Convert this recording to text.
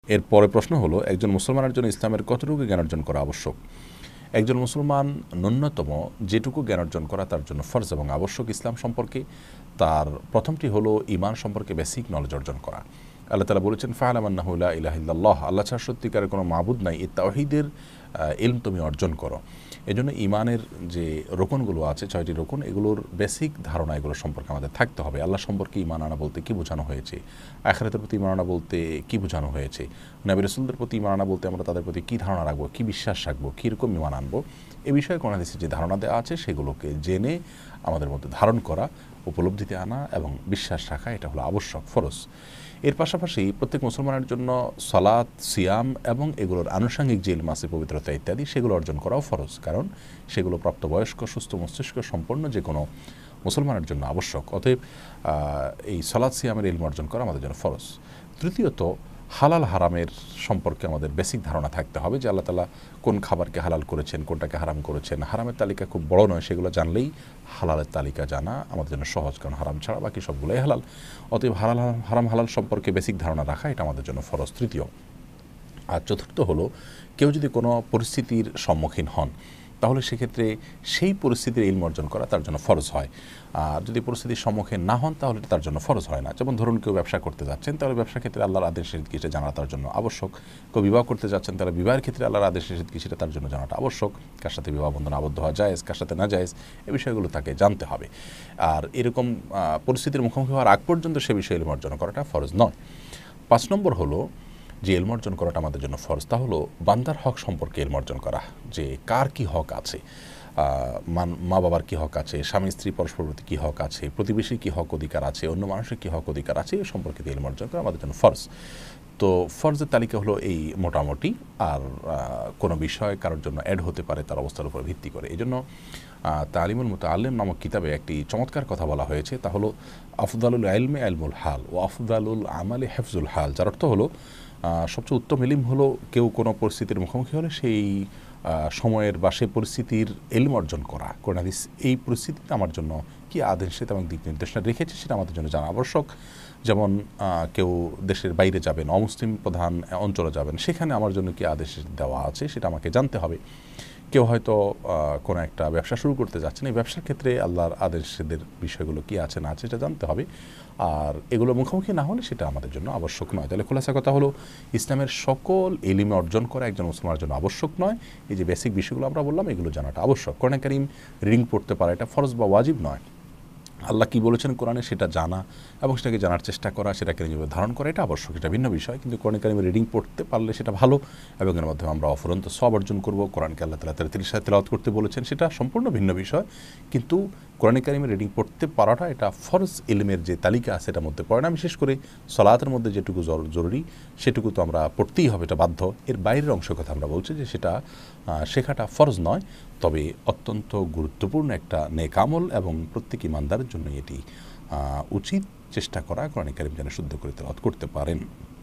এরপরে প্রশ্ন হলো, একজন মুসলমানের জন্য ইসলামের কতটুকু জ্ঞান অর্জন করা আবশ্যক? একজন মুসলমান ন্যূনতম যেটুকু জ্ঞান অর্জন করা তার জন্য ফরজ এবং আবশ্যক ইসলাম সম্পর্কে, তার প্রথমটি হলো ঈমান সম্পর্কে বেসিক নলেজ অর্জন করা। আল্লাহ তাআলা বলেছেন, ফা'লাম আন্নাহু লা ইলাহা ইল্লাল্লাহ, আল্লাহ ছাড়া সত্যিকারের কোনো মাবুদ নাই, এই তাওহীদের ইলম তুমি অর্জন করো। এজন্য ঈমানের যে রোকনগুলো আছে, 6টি রোকন, এগুলোর বেসিক ধারণা এগুলো সম্পর্কে আমাদের থাকতে হবে। আল্লাহ সম্পর্কে ঈমান আনা বলতে কী বোঝানো হয়েছে, আখিরাতের প্রতি ঈমান আনা বলতে কী বোঝানো হয়েছে, নবী রাসূলদের প্রতি ঈমান আনা বলতে আমরা তাদের প্রতি কী ধারণা রাখবো, কী বিশ্বাস রাখবো, কীরকম ঈমান আনবো, এ বিষয়ে কোরআন হাদিসে যে ধারণা দেওয়া আছে সেগুলোকে জেনে আমাদের মধ্যে ধারণ করা, উপলব্ধিতে আনা এবং বিশ্বাস রাখা, এটা হলো আবশ্যক, ফরজ। এর পাশাপাশি প্রত্যেক মুসলমানের জন্য সালাত, সিয়াম এবং এগুলোর আনুষঙ্গিক যে ইলম আছে, পবিত্রতা ইত্যাদি, সেগুলো অর্জন করাও ফরজ, কারণ সেগুলো প্রাপ্তবয়স্ক সুস্থ মস্তিষ্ক সম্পন্ন যে কোনো মুসলমানের জন্য আবশ্যক। অতএব এই সালাত, সিয়ামের ইলম অর্জন করা আমাদের জন্য ফরজ। তৃতীয়ত, হালাল হারামের সম্পর্কে আমাদের বেসিক ধারণা থাকতে হবে, যে আল্লাহ তাআলা কোন খাবারকে হালাল করেছেন, কোনটাকে হারাম করেছেন। হারামের তালিকা খুব বড় নয়, সেগুলো জানলেই হালালের তালিকা জানা আমাদের জন্য সহজ, কারণ হারাম ছাড়া বাকি সবগুলোই হালাল। অতএব হারাম হালাল সম্পর্কে বেসিক ধারণা রাখা, এটা আমাদের জন্য ফরজ, তৃতীয়। আর চতুর্থ হলো, কেউ যদি কোনো পরিস্থিতির সম্মুখীন হন, তাহলে সেক্ষেত্রে সেই পরিস্থিতির ইলম অর্জন করা তার জন্য ফরজ হয়। আর যদি পরিস্থিতির সম্মুখীন না হন, তাহলে তার জন্য ফরজ হয় না। যেমন ধরুন, কেউ ব্যবসা করতে যাচ্ছেন, তাহলে ব্যবসার ক্ষেত্রে আল্লাহর আদেশ নিষেধ কি, সেটা জানা তার জন্য আবশ্যক। কেউ বিবাহ করতে যাচ্ছেন, তাহলে বিবাহের ক্ষেত্রে আল্লাহর আদেশ নিষেধ কি, সেটা তার জন্য জানাটা আবশ্যক। কার সাথে বিবাহ বন্ধন আবদ্ধ হওয়া জায়েজ, কার সাথে না জায়েজ, এই বিষয়গুলো তাকে জানতে হবে। আর এরকম পরিস্থিতির মুখোমুখি হওয়ার আগ পর্যন্ত সে বিষয়ে ইলম অর্জন করাটা ফরজ নয়। 5 নম্বর হলো, যে ইলম অর্জন করাটা আমাদের জন্য ফরজ, তা হলো বান্দার হক সম্পর্কে ইলম অর্জন করা, যে কার কী হক আছে, মা বাবার কী হক আছে, স্বামী স্ত্রী পরস্পর প্রতি কী হক আছে, প্রতিবেশীর কী হক অধিকার আছে, অন্য মানুষের কী হক অধিকার আছে, এ সম্পর্কে ইলম অর্জন করা আমাদের জন্য ফরজ। তো ফরজের তালিকা হলো এই মোটামুটি। আর কোনো বিষয় কারোর জন্য অ্যাড হতে পারে তার অবস্থার উপর ভিত্তি করে। এই জন্য তালিমুল মুতাআল্লিম নামক কিতাবে একটি চমৎকার কথা বলা হয়েছে, তা হলো আফদালুল ইলমি ইলমুল হাল ও আফদালুল আমালি হিফজুল হাল। যার অর্থ হলো, সবচেয়ে উত্তম ইলম হলো কেউ কোনো পরিস্থিতির মুখোমুখি হলে সেই সময়ের বা সেই পরিস্থিতির ইলম অর্জন করা। কোরআন হাদিস এই পরিস্থিতিতে আমার জন্য কী আদেশ এবং দিক নির্দেশনা রেখেছে, সেটা আমাদের জন্য জানা আবশ্যক। যেমন কেউ দেশের বাইরে যাবেন, অমুসলিম প্রধান অঞ্চলে যাবেন, সেখানে আমার জন্য কী আদেশ দেওয়া আছে সেটা আমাকে জানতে হবে। কেউ হয়তো কোনো একটা ব্যবসা শুরু করতে যাচ্ছেন, এই ব্যবসার ক্ষেত্রে আল্লাহর আদেশের বিষয়গুলো কী আছে না আছে, এটা জানতে হবে। আর এগুলো মুখোমুখি না হলে সেটা আমাদের জন্য আবশ্যক নয়। তাহলে খোলাসা কথা হলো, ইসলামের সকল ইলম অর্জন করা একজন মুসলমানের জন্য আবশ্যক নয়। এই যে বেসিক বিষয়গুলো আমরা বললাম, এগুলো জানাটা আবশ্যক। কোরআন কারীম রিডিং পড়তে পারা, এটা ফরজ বা ওয়াজিব নয়। আল্লাহ কী বলেছেন কোরআনে সেটা জানা এবং সেটাকে জানার চেষ্টা করা, সেটাকে নিজেভাবে ধারণ করা, এটা আবশ্যক, এটা ভিন্ন বিষয়। কিন্তু কোরআন কারীমের রিডিং পড়তে পারলে সেটা ভালো, এবং এর মাধ্যমে আমরা অফুরন্ত সওয়াব অর্জন করব। কোরআনকে আল্লাহ তাআলা 33 সালে তেলাওয়াত করতে বলেছেন, সেটা সম্পূর্ণ ভিন্ন বিষয়। কিন্তু কোরআন কারীমের রিডিং পড়তে পারাটা, এটা ফরজ ইলমের যে তালিকা আছে এটার মধ্যে পড়ে না। বিশেষ করে সালাতের মধ্যে যেটুকু জরুরি সেটুকু তো আমরা পড়তেই হবে, এটা বাধ্য। এর বাইরের অংশের কথা আমরা বলছি যে সেটা শেখাটা ফরজ নয়, তবে অত্যন্ত গুরুত্বপূর্ণ একটা নেক আমল, এবং প্রত্যেক ইমানদারের জন্য এটি উচিত চেষ্টা করা কোরআন কারীম যেন শুদ্ধ করে তেলাওয়াত করতে পারেন।